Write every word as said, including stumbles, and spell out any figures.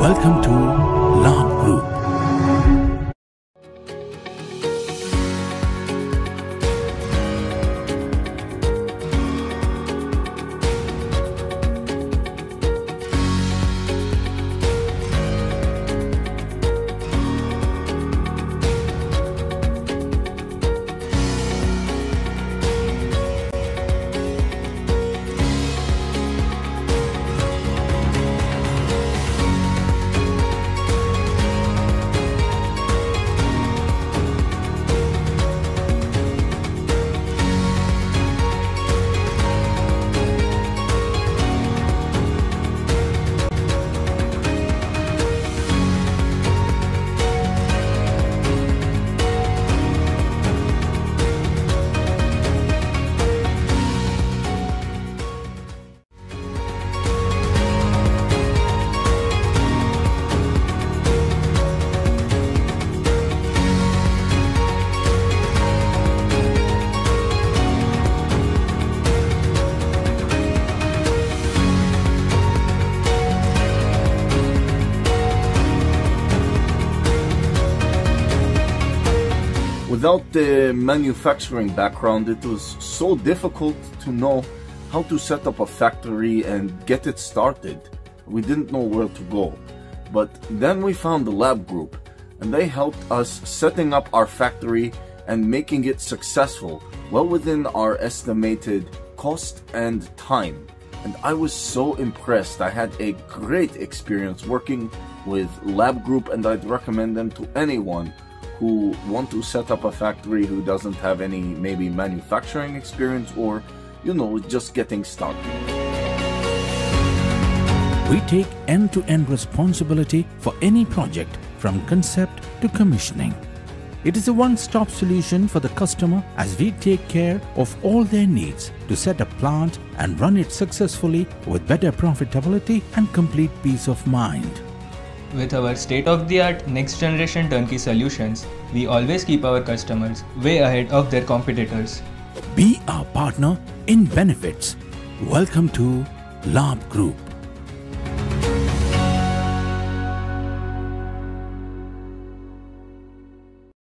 Welcome to Labh Group. Without the manufacturing background, it was so difficult to know how to set up a factory and get it started. We didn't know where to go. But then we found the Labh Group, and they helped us setting up our factory and making it successful, well within our estimated cost and time. And I was so impressed. I had a great experience working with Labh Group, and I'd recommend them to anyone who want to set up a factory who doesn't have any maybe manufacturing experience or, you know, just getting started. We take end-to-end responsibility for any project from concept to commissioning. It is a one-stop solution for the customer as we take care of all their needs to set a plant and run it successfully with better profitability and complete peace of mind. With our state-of-the-art next-generation turnkey solutions, we always keep our customers way ahead of their competitors. Be our partner in benefits. Welcome to Labh Group.